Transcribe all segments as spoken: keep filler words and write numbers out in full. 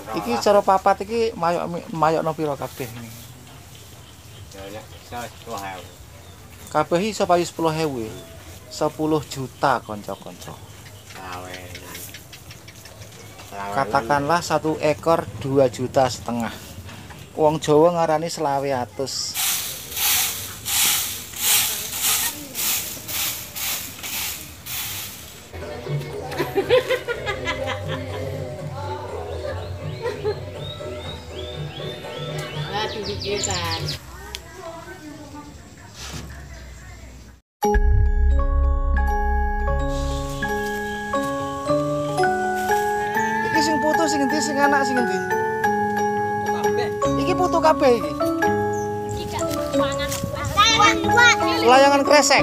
Iki cara papat iki mayok mayokno pira kabeh ini? Kabeh iso payu sepuluh ewu. sepuluh juta kanca-kanca. Katakanlah satu ekor dua juta setengah. Wong Jawa ngarani selawe atus. Dipikiran. Iki sing putu sing endi sing anak sing endi? Iki putu kabeh iki. Layangan kresek.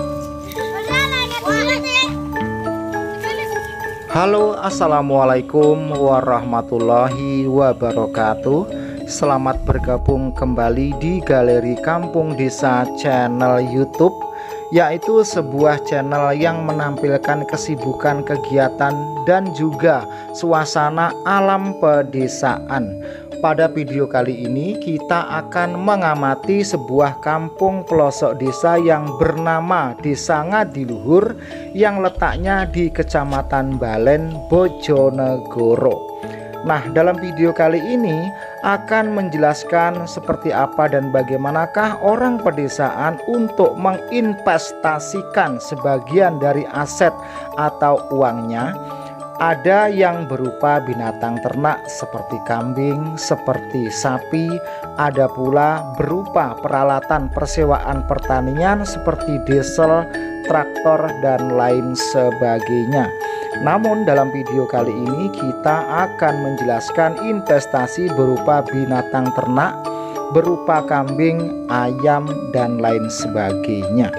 Halo, assalamualaikum warahmatullahi wabarakatuh. Selamat bergabung kembali di Galeri Kampung Desa channel YouTube, yaitu sebuah channel yang menampilkan kesibukan kegiatan dan juga suasana alam pedesaan. Pada video kali ini kita akan mengamati sebuah kampung pelosok desa yang bernama Desa Ngadiluhur yang letaknya di Kecamatan Balen, Bojonegoro. Nah, dalam video kali ini akan menjelaskan seperti apa dan bagaimanakah orang pedesaan untuk menginvestasikan sebagian dari aset atau uangnya. Ada yang berupa binatang ternak seperti kambing, seperti sapi, ada pula berupa peralatan persewaan pertanian seperti diesel, traktor, dan lain sebagainya. Namun dalam video kali ini kita akan menjelaskan investasi berupa binatang ternak, berupa kambing, ayam, dan lain sebagainya.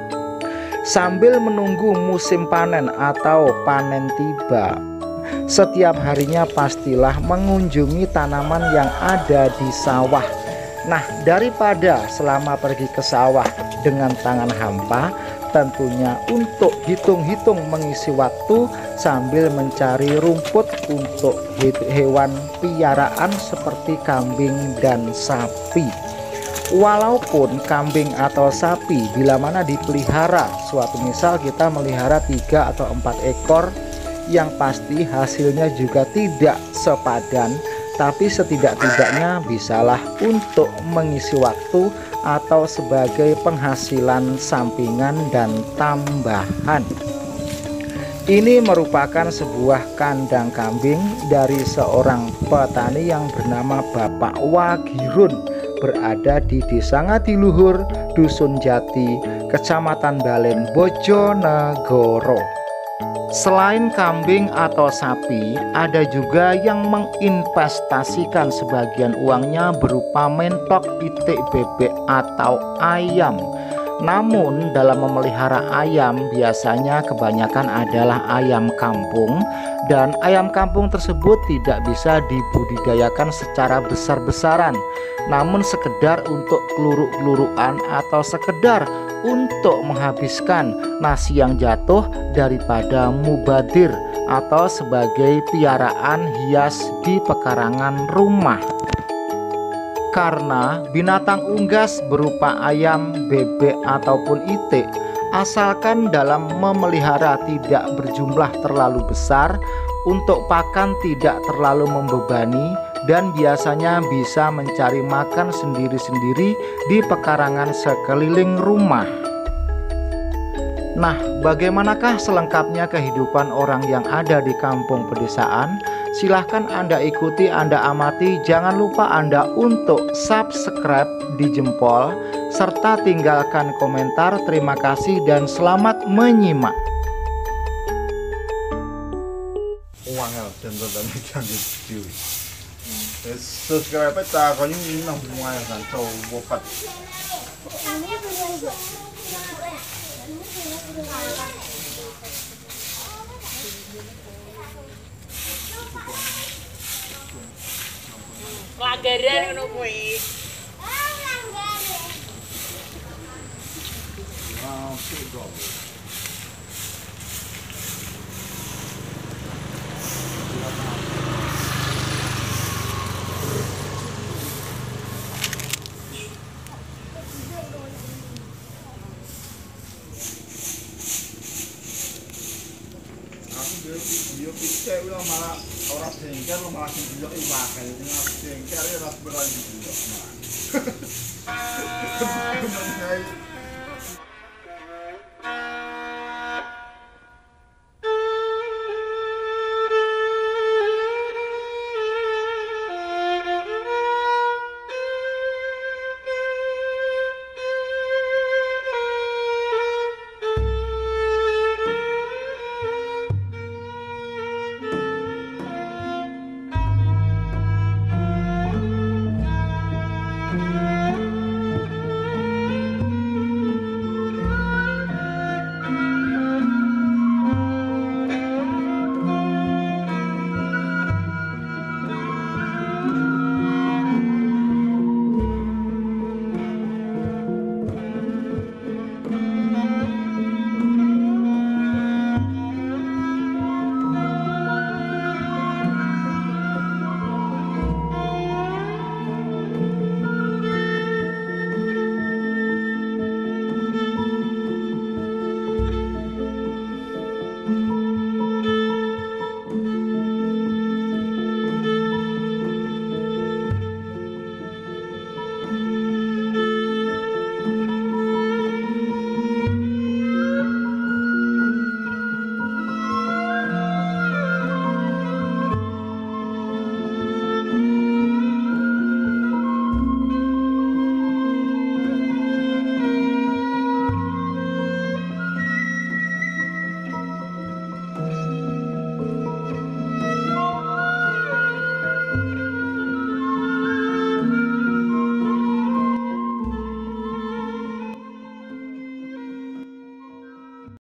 Sambil menunggu musim panen atau panen tiba, setiap harinya pastilah mengunjungi tanaman yang ada di sawah. Nah, daripada selama pergi ke sawah dengan tangan hampa, tentunya untuk hitung-hitung mengisi waktu sambil mencari rumput untuk hewan piaraan seperti kambing dan sapi. Walaupun kambing atau sapi bila mana dipelihara, suatu misal kita melihara tiga atau empat ekor, yang pasti hasilnya juga tidak sepadan, tapi setidak-tidaknya bisalah untuk mengisi waktu atau sebagai penghasilan sampingan dan tambahan. Ini merupakan sebuah kandang kambing dari seorang petani yang bernama Bapak Wagirun, berada di Desa Ngadiluhur, Dusun Jati, Kecamatan Balen, Bojonegoro. Selain kambing atau sapi, ada juga yang menginvestasikan sebagian uangnya berupa mentok pitik bebek atau ayam. Namun dalam memelihara ayam biasanya kebanyakan adalah ayam kampung, dan ayam kampung tersebut tidak bisa dibudidayakan secara besar-besaran, namun sekedar untuk keluruk-kelurukan atau sekedar untuk menghabiskan nasi yang jatuh daripada mubadir atau sebagai piaraan hias di pekarangan rumah. Karena binatang unggas berupa ayam, bebek, ataupun itik, asalkan dalam memelihara tidak berjumlah terlalu besar, untuk pakan tidak terlalu membebani, dan biasanya bisa mencari makan sendiri-sendiri di pekarangan sekeliling rumah. Nah, bagaimanakah selengkapnya kehidupan orang yang ada di kampung pedesaan? Silahkan Anda ikuti, Anda amati. Jangan lupa Anda untuk subscribe di jempol, serta tinggalkan komentar. Terima kasih dan selamat menyimak. Subscribe ta có những nòng ngoài sản trâu bộ phật. Pelanggaran ngono kuwi. Ah, sudah. picek ulah malah ora jengker lo malah sing delok iki wae sing jengker ya ora berani delok malah.